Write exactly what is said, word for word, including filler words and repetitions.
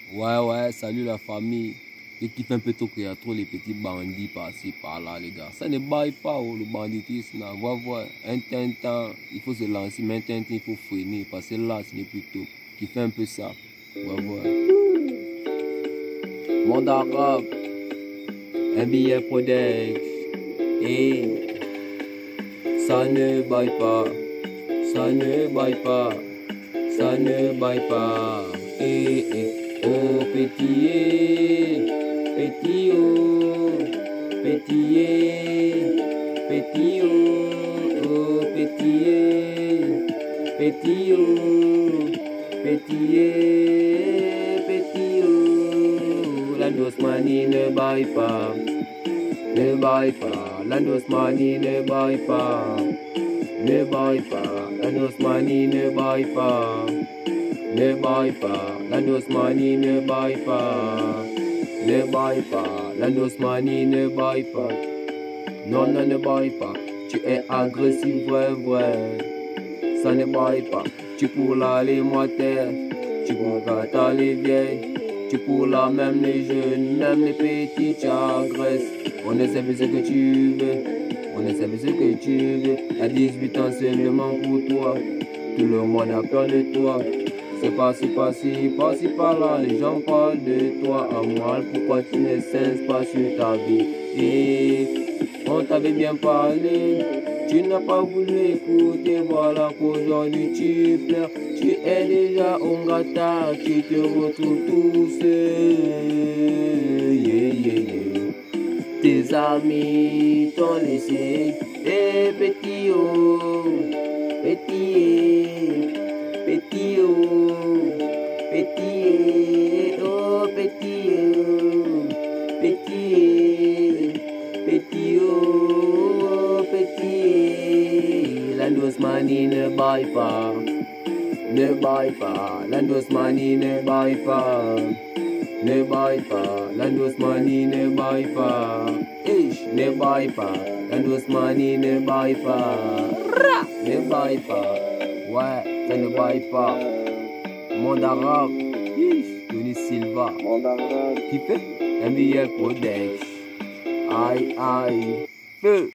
Ouais, ouais, salut la famille. Et qui fait un peu trop qu'il y a trop les petits bandits par-ci, par-là, les gars. Ça ne baille pas, oh, le banditisme. Là. Va voir, un temps, un temps, il faut se lancer, mais un temps, un temps, il faut freiner. Parce que là, c'est plus tôt. Qui fait un peu ça. Va voir. Monde arabe. Un billet Prodex. Et ça ne baille pas. Ça ne baille pas. Ça ne baille pas. Et, et. Oh petit, petit oh, petit, petit oh, oh petit, petit oh, petit, petit oh. La Nosmanie ne baille pas, ne baille pas. La Nosmanie ne baille pas, ne baille pas. La Nosmanie ne baille pas. Ne baille pas, la Nosmanie ne baille pas. Ne baille pas, la Nosmanie ne baille pas. Non, non, ne baille pas. Tu es agressif, vrai, vrai. Ça ne baille pas. Tu pour les moitiés, tu pour gâter les vieilles. Tu pour la même les jeunes, même les petits, tu agresses. On ne sait plus ce que tu veux. On ne sait plus ce que tu veux. À dix-huit ans seulement pour toi. Tout le monde a peur de toi. C'est pas-ci, pas-ci, pas-ci, par-là, les gens parlent de toi à mal. Pourquoi tu ne cesses pas sur ta vie? Et on t'avait bien parlé, tu n'as pas voulu écouter, voilà qu'aujourd'hui tu pleures. Tu es déjà un gâteau, tu te retrouves tout seul. Yeah, yeah, yeah. Tes amis t'ont laissé, et petit oh, petit petit oh, petit oh, petit oh, petit, petit oh, petit. La Nosmanie ne baille pas, ne baille pas. La Nosmanie ne baille pas, ne baille pas. La Nosmanie ne baille pas, ish, ne baille pas. La Nosmanie ne baille pas, ne baille pas. Ouais, ça ne baille pas. Monde arabe, Tony Silva. Monde arabe. Qui fait un billet Prodex. Aïe, aïe, feu.